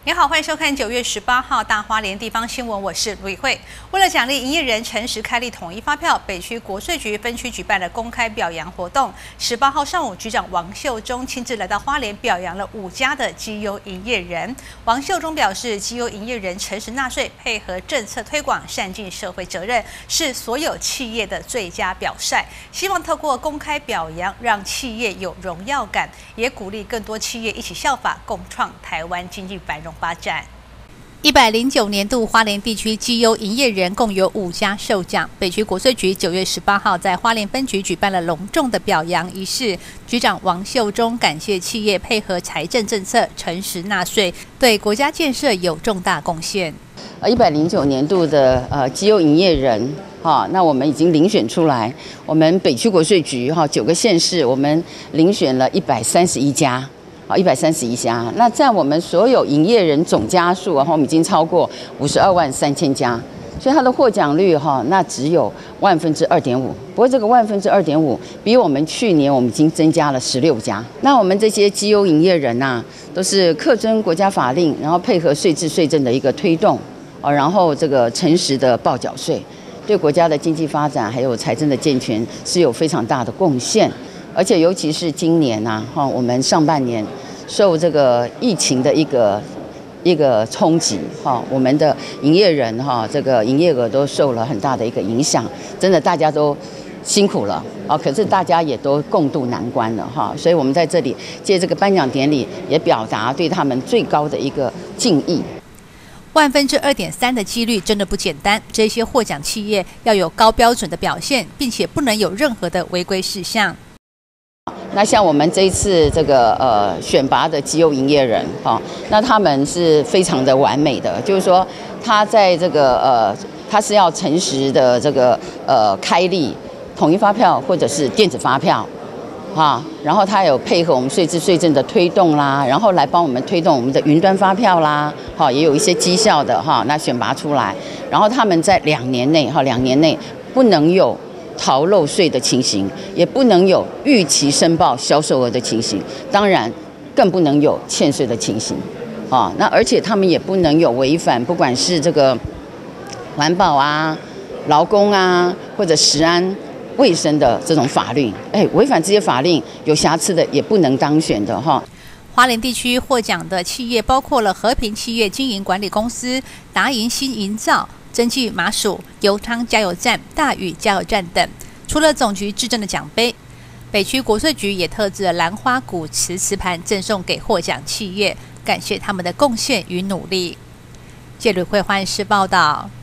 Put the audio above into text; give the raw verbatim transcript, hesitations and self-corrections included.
你好，欢迎收看九月十八号大花莲地方新闻，我是吕慧。为了奖励营业人诚实开立统一发票，北区国税局分区举办了公开表扬活动。十八号上午，局长王秀忠亲自来到花莲表扬了五家的绩优营业人。王秀忠表示，绩优营业人诚实纳税，配合政策推广，善尽社会责任，是所有企业的最佳表率。希望透过公开表扬，让企业有荣耀感，也鼓励更多企业一起效法，共创台湾经济繁荣发展。一百零九年度花莲地区绩优营业人共有五家受奖。北区国税局九月十八号在花莲分局举办了隆重的表扬仪式。局长王秀忠感谢企业配合财政政策，诚实纳税，对国家建设有重大贡献。 呃，一百零九年度的呃绩优营业人，哈，那我们已经遴选出来。我们北区国税局哈九个县市，我们遴选了一百三十一家。好，一百三十一家。那占我们所有营业人总家数，然后我们已经超过五十二万三千家，所以它的获奖率哈，那只有万分之二点五。不过这个万分之二点五，比我们去年我们已经增加了十六家。那我们这些绩优营业人呐、啊，都是恪遵国家法令，然后配合税制税政的一个推动，哦，然后这个诚实的报缴税，对国家的经济发展还有财政的健全是有非常大的贡献。而且尤其是今年啊，哈，我们上半年受这个疫情的一个一个冲击，哈，我们的营业人哈，这个营业额都受了很大的一个影响，真的大家都辛苦了啊，可是大家也都共度难关了哈，所以我们在这里借这个颁奖典礼，也表达对他们最高的一个敬意。 万分之二点三的几率真的不简单，这些获奖企业要有高标准的表现，并且不能有任何的违规事项。 那像我们这一次这个呃选拔的绩优营业人哈、哦，那他们是非常的完美的，就是说他在这个呃他是要诚实的这个呃开立统一发票或者是电子发票，哈，然后他有配合我们税制税政的推动啦，然后来帮我们推动我们的云端发票啦，哈，也有一些绩效的哈，那选拔出来，然后他们在两年内哈两年内不能有逃漏税的情形，也不能有逾期申报销售额的情形，当然更不能有欠税的情形，啊，那而且他们也不能有违反不管是这个环保啊、劳工啊或者食安卫生的这种法律，哎，违反这些法令有瑕疵的也不能当选的哈。 花莲地区获奖的企业包括了和平企业经营管理公司、达营新营造、蒸汽麻薯、油汤加油站、大宇加油站等。除了总局制赠的奖杯，北区国税局也特制了兰花古瓷瓷盘赠送给获奖企业，感谢他们的贡献与努力。谢吕慧欢视报道。